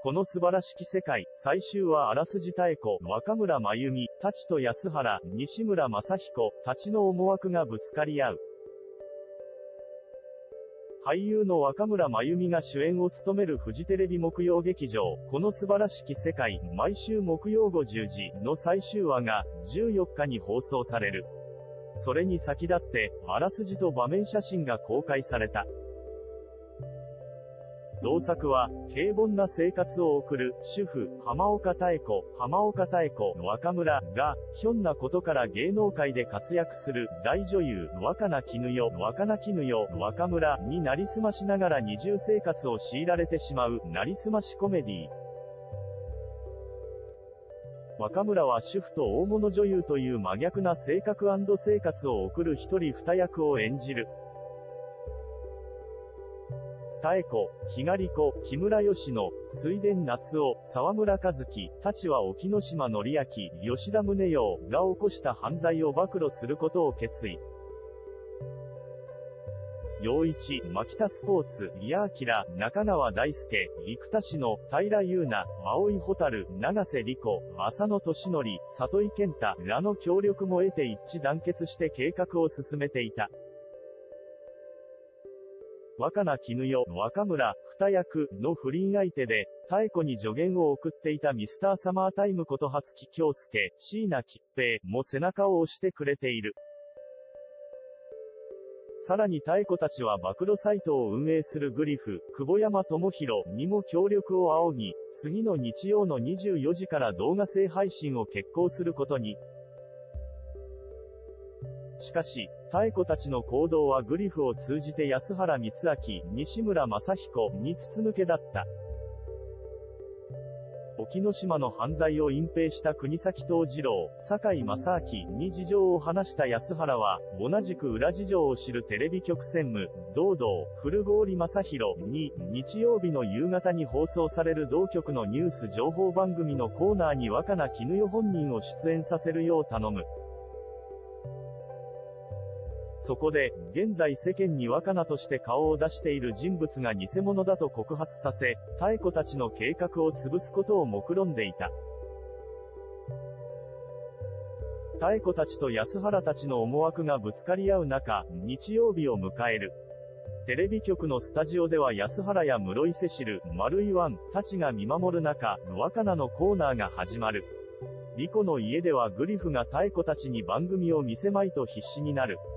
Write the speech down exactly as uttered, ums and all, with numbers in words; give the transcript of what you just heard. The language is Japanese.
この素晴らしき世界。最終はあらすじ妙子、若村真由美、舘と安原、西村正彦、たちの思惑がぶつかり合う。俳優の若村真由美が主演を務めるフジテレビ木曜劇場、この素晴らしき世界、毎週木曜ごじゅうじの最終話が、じゅうよっかに放送される。それに先立って、あらすじと場面写真が公開された。同作は、平凡な生活を送る、主婦、浜岡妙子、浜岡妙子、若村、が、ひょんなことから芸能界で活躍する、大女優、若菜絹代、若菜絹代、若村、になりすましながら二重生活を強いられてしまう、なりすましコメディー。若村は主婦と大物女優という真逆な性格&生活を送る一人二役を演じる。妙子、ひがり子、木村佳乃、水田夏夫、沢村一樹、舘は沖ノ島典明、吉田宗洋が起こした犯罪を暴露することを決意。陽一、牧田スポーツ、リアーキラ、中川大輔、生田氏の、平優奈、青井蛍、長瀬理子、浅野俊則、里井健太らの協力も得て一致団結して計画を進めていた。若菜絹代、若村、二役の不倫相手で、妙子に助言を送っていたミスターサマータイムこと初木京介、椎名桔平も背中を押してくれている。さらに妙子たちは暴露サイトを運営するグリフ、久保山智弘にも協力を仰ぎ、次の日曜のにじゅうよじから動画性配信を決行することに。しかし、妙子たちの行動はグリフを通じて安原光明、西村正彦に筒抜けだった。沖ノ島の犯罪を隠蔽した国崎藤次郎、堺正明に事情を話した安原は、同じく裏事情を知るテレビ局専務、堂々、古郡正弘に、日曜日の夕方に放送される同局のニュース情報番組のコーナーに若菜絹代本人を出演させるよう頼む。そこで、現在世間に若菜として顔を出している人物が偽物だと告発させ、妙子たちの計画を潰すことを目論んでいた。妙子たちと安原たちの思惑がぶつかり合う中、日曜日を迎える。テレビ局のスタジオでは安原や室井セシル、丸井湾たちが見守る中、若菜のコーナーが始まる。リコの家ではグリフが妙子たちに番組を見せまいと必死になる。